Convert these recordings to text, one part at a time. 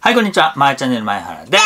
はい、こんにちは。マイチャンネル前原です。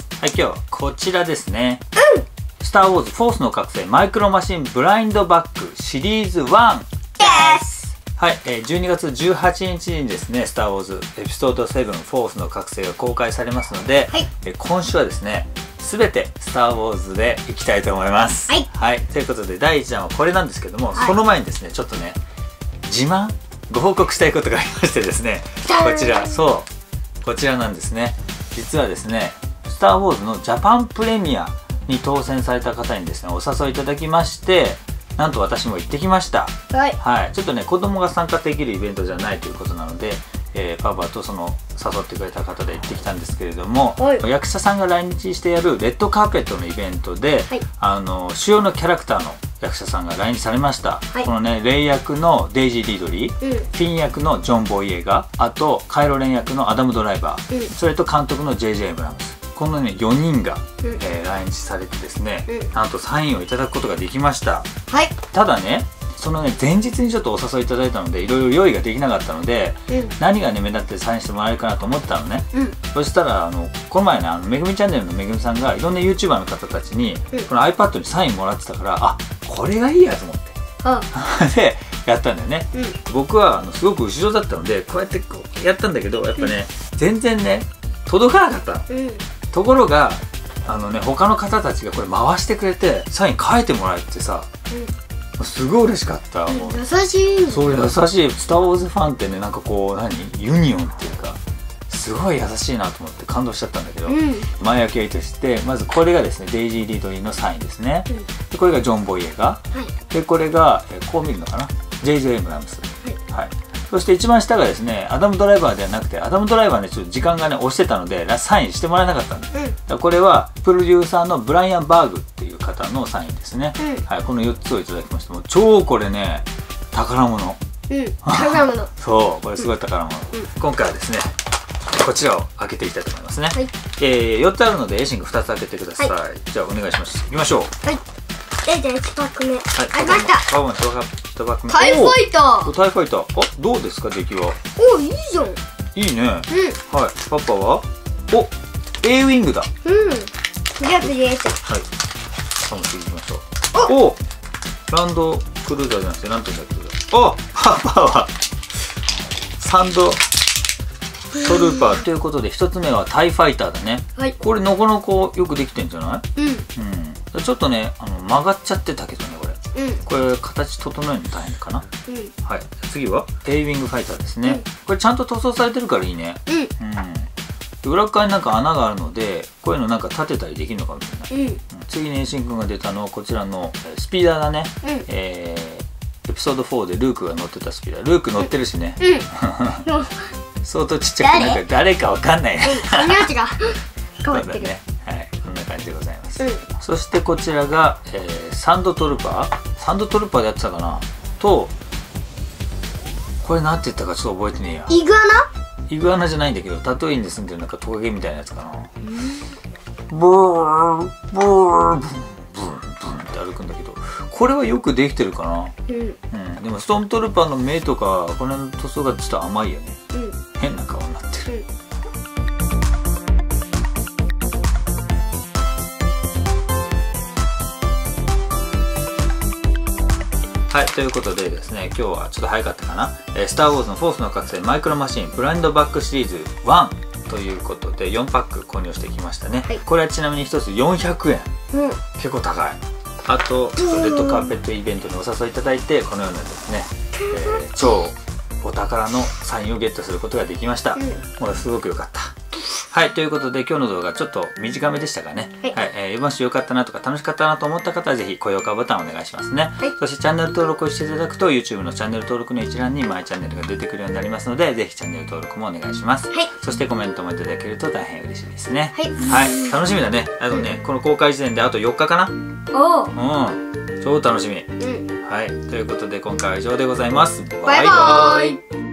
はい、今日はこちらですね。スター・ウォーズ・フォースの覚醒マイクロマシンブラインドバックシリーズ1です。はい、12月18日にですね、スター・ウォーズエピソード7フォースの覚醒が公開されますので、はい、今週はですね、すべてスター・ウォーズでいきたいと思います。はい、はい、ということで第1弾はこれなんですけども、はい、その前にですね、ちょっとね、自慢ご報告したいことがありましてですね、こちら、こちらなんですね。実はですね、スター・ウォーズのジャパンプレミアに当選された方にですね、お誘いいただきまして、なんと私も行ってきました。はい、はい、ちょっとね、子供が参加できるイベントじゃないということなので、パパとその誘ってくれた方で行ってきたんですけれども、役者さんが来日してやるレッドカーペットのイベントで、主要のキャラクターの役者さんが来日されました。このね、レイ役のデイジー・リードリー、フィン役のジョン・ボイエガ、あとカイロ・レン役のアダム・ドライバー、それと監督の J.J. エイブラムス、このね4人が、来日されてですね、なんとサインをいただくことができました。ただね、そのね前日にちょっとお誘いいただいたので、いろいろ用意ができなかったので、何がね目立ってサインしてもらえるかなと思ったのね。そしたらこの前ね、めぐみチャンネルのめぐみさんがいろんな YouTuber の方たちに、この iPad にサインもらってたから、あ、これがいいやと思ってでやったんだよね。僕はすごく後ろだったので、こうやってこうやったんだけど、やっぱね、全然ね届かなかった。ところが他の方たちがこれ回してくれてサイン書いてもらえてさ、すごい嬉しかった。もう優しい。 そう、優しい。スター・ウォーズファンってね、なんかこうユニオンっていうか、すごい優しいなと思って感動しちゃったんだけど、前焼きはいとして、まずこれがですねデイジー・リードリーのサインですね。でこれがジョン・ボイエガ、でこれがこう見るのかな、 J.J. エイブラムス、はい。そして一番下がですね、アダム・ドライバーではなくて、アダム・ドライバーねちょっと時間がね押してたのでサインしてもらえなかったんで、これはプロデューサーのブライアン・バーグっていう方のサインですね。はい、この4つをいただきました。もう超これね宝物。 宝物。 そう、これすごい宝物。今回はですね、こちらを開けていきたいと思いますね。4つあるのでエイシング2つ開けてください。じゃあお願いします。いきましょう。 はい。じゃあ1パック目。はい、 開きました。パパも1パック目。 タイファイター。 タイファイター。あ、どうですか出来は。 お、いいじゃん。 いいね。はい。パパはお、A ウィングだ。 じゃあ次 A ちゃん。 はい。パパも次行きましょう。お、ランドクルーザーじゃなくてなんて言うんだっけ。お、パパはサンドトルーパーということで、1つ目はタイファイターだね。これなかなかよくできてんじゃない？ちょっとね曲がっちゃってたけどね、これ形整えるの大変かな。はい、次は A ウィングファイターですね。これちゃんと塗装されてるからいいね。裏側になんか穴があるので、こういうのなんか立てたりできるのかもしれない。次にエイシンくんが出たのはこちらのスピーダーだね。エピソード4でルークが乗ってたスピーダー。ルーク乗ってるしね。相当ちっちゃくて、なんか誰かわかんないね。 名字が変わってる。 はい、こんな感じでございます。そしてこちらがサンドトルパー。サンドトルパーでやってたかなと、これなんて言ったかちょっと覚えてねえや。 イグアナ？ イグアナじゃないんだけど、タトゥインで住んでるなんかトカゲみたいなやつかな。ブーンブーンブンブンブンって歩くんだけど、これはよくできてるかな。でもストームトルパーの目とかこの塗装がちょっと甘いよね。変な顔になってる。はい、ということでですね、今日はちょっと早かったかな。スター・ウォーズのフォースの覚醒マイクロマシンブラインドバックシリーズ1ということで4パック購入してきましたね。これはちなみに1つ400円。結構高い。あとレッドカーペットイベントにお誘いいただいて、このようなですね、超お宝のサインをゲットすることができました。もうすごく良かった。はい、ということで今日の動画ちょっと短めでしたがね、もし良かったなとか楽しかったなと思った方はぜひ高評価ボタンお願いしますね。そしてチャンネル登録をしていただくと YouTube のチャンネル登録の一覧にマイチャンネルが出てくるようになりますので、ぜひチャンネル登録もお願いします。そしてコメントもいただけると大変嬉しいですね。はい、楽しみだね。あとね、この公開時点であと4日かな。超楽しみ。はい、ということで今回は以上でございます。バイバイ。